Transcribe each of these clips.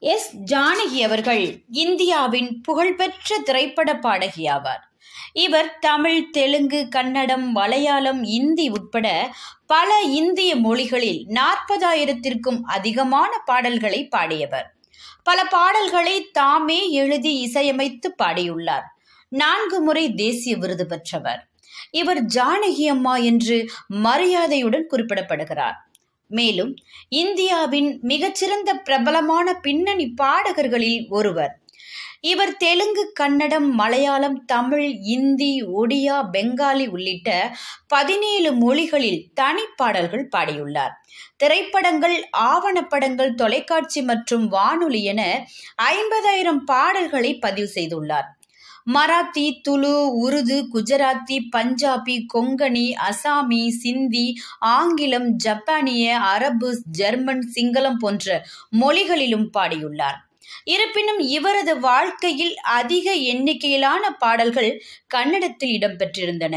S. Janaki அவர்கள் இந்தியாவின் புகழ்பெற்ற திரைப்பட பாடகி ஆவார். இவர் தமிழ், தெலுங்கு, கன்னடம், மலையாளம், இந்தி உட்பட பல இந்திய மொழிகளில் 40,000த்திற்கும் அதிகமான பாடல்களை பாடியவர். பல பாடல்களை தாமே எழுதி இசையமைத்து பாடியுள்ளார். 4 முறை தேசிய விருது பெற்றவர். இவர் ஜானகி அம்மா என்று மரியாதையுடன் குறிப்பிடப்படுகிறார். மேலும் இந்தியாவின் மிகச்சிறந்த பிரபலமான பின்னணி பாடகர்களில் ஒருவர். இவர் தெலுங்கு, கன்னடம், மலையாளம், தமிழ், இந்தி, ஒடியா, பெங்காலி உள்ளிட்ட 17 மொழிகளில் தனிப்பாடல்கள் பாடியுள்ளார். திரைப்படங்கள், ஆவணப்படங்கள், தொலைக்காட்சி மற்றும் வானொலி என 50,000 பாடல்களை பதிவு செய்துள்ளார். மராத்தி, துளு, உருது, குஜராத்தி, பஞ்சாபி, கொங்கணி, அசாமி, சிந்தி, ஆங்கிலம், ஜப்பானிய, அரபு, ஜெர்மன், சிங்களம் போன்ற மொழிகளிலும் பாடியுள்ளார். இருப்பினும் இவரது வாழ்க்கையில் அதிக எண்ணிக்கையிலான பாடல்கள் கன்னடத்தில் இடம்பெற்றிருந்தன.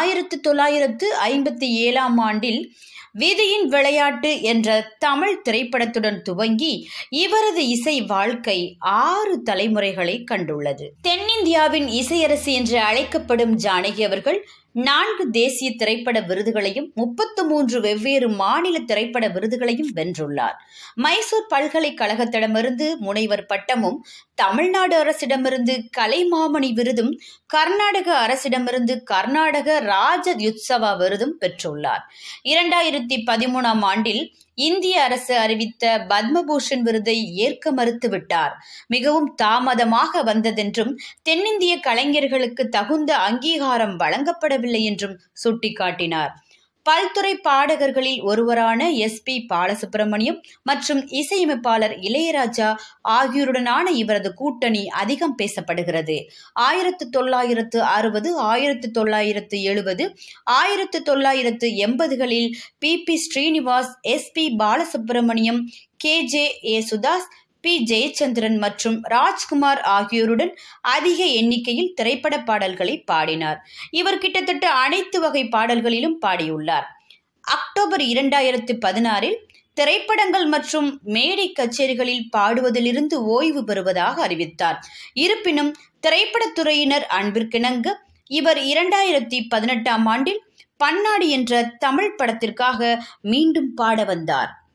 1957ஆம் ஆண்டில் விதியின் விளையாட்டு என்ற தமிழ் திரைப்படத்துடன் துவங்கி இவரது இசை வாழ்க்கை 6 தலைமுறைகளை கண்டுள்ளது. தென்னிந்தியாவின் இசையரசி என்று அழைக்கப்படும் ஜானகி அவர்கள் 4 தேசிய திரைப்பட விருதுகளையும் 33 வெவ்வேறு மாநில திரைப்பட விருதுகளையும் வென்றுள்ளார். மைசூர் பல்கலைக்கழகத்திடமிருந்து முனைவர் பட்டமும், தமிழ்நாடு அரசிடமிருந்து கலைமாமணி விருதும், கர்நாடக அரசிடமிருந்து கர்நாடக ராஜ்யோத்சவா விருதும் பெற்றுள்ளார். 2013ஆம் ஆண்டில் இந்திய அரசு அறிவித்த பத்மபூஷன் விருதை ஏற்க மறுத்துவிட்டார். மிகவும் தாமதமாக வந்ததென்றும் தென்னிந்திய கலைஞர்களுக்கு தகுந்த அங்கீகாரம் வழங்கப்படவில்லை என்றும் சுட்டிக்காட்டினார். பல்துறை பாடகர்களில் ஒருவரான SP பாலசுப்ரமணியம் மற்றும் இசையமைப்பாளர் இளையராஜா ஆகியோருடனான இவரது கூட்டணி அதிகம் பேசப்படுகிறது. 1960, 1970, 1980களில் PP Srinivas, SP Balasubramaniam, KJ Yesudas, P Jayachandran மற்றும் ராஜ்குமார் ஆகியோருடன் அதிக எண்ணிக்கையில் திரைப்பட பாடல்களை பாடினார். இவர் கிட்டத்தட்ட அனைத்து வகை பாடல்களிலும் பாடியுள்ளார். அக்டோபர் 2016இல் திரைப்படங்கள் மற்றும் மேடை கச்சேரிகளில் பாடுவதிலிருந்து ஓய்வு பெறுவதாக அறிவித்தார். இருப்பினும் திரைப்படத்துறையினர் அன்பிற்கிணங்க இவர் 2018ஆம் ஆண்டில் பன்னாடி என்ற தமிழ் படத்திற்காக மீண்டும் பாட வந்தார்.